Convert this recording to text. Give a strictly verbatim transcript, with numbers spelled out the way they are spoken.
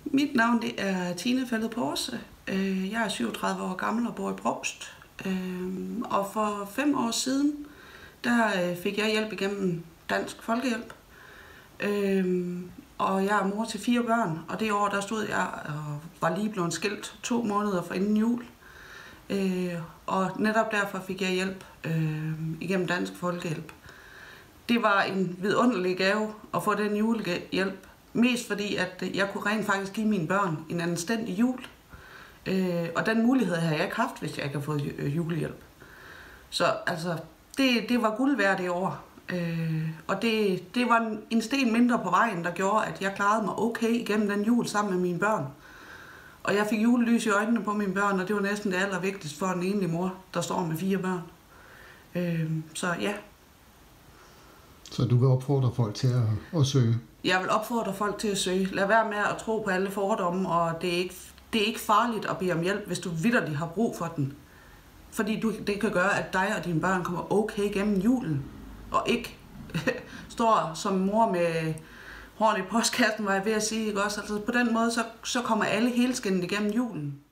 Mit navn det er Tine Fællet Porse. Jeg er syvogtredive år gammel og bor i Brovst. Og for fem år siden, der fik jeg hjælp igennem Dansk Folkehjælp. Og jeg er mor til fire børn, og det år der stod jeg og var lige blevet skilt to måneder for inden jul. Og netop derfor fik jeg hjælp igennem Dansk Folkehjælp. Det var en vidunderlig gave at få den julehjælp. Mest fordi, at jeg kunne rent faktisk give mine børn en anstændig jul. Øh, og den mulighed havde jeg ikke haft, hvis jeg ikke havde fået julehjælp. Så altså, det, det var guld værd det år. Øh, og det, det var en sten mindre på vejen, der gjorde, at jeg klarede mig okay igennem den jul sammen med mine børn. Og jeg fik julelys i øjnene på mine børn, og det var næsten det allervigtigste for en enlig mor, der står med fire børn. Øh, så ja. Så du vil opfordre folk til at, at søge? Jeg vil opfordre folk til at søge. Lad være med at tro på alle fordomme, og det er ikke, det er ikke farligt at bede om hjælp, hvis du vitterligt har brug for den. Fordi du, det kan gøre, at dig og dine børn kommer okay gennem julen, og ikke står som mor med hårdt i postkassen, var jeg ved at sige. Ikke også? Altså, på den måde, så, så kommer alle helskindet igennem julen.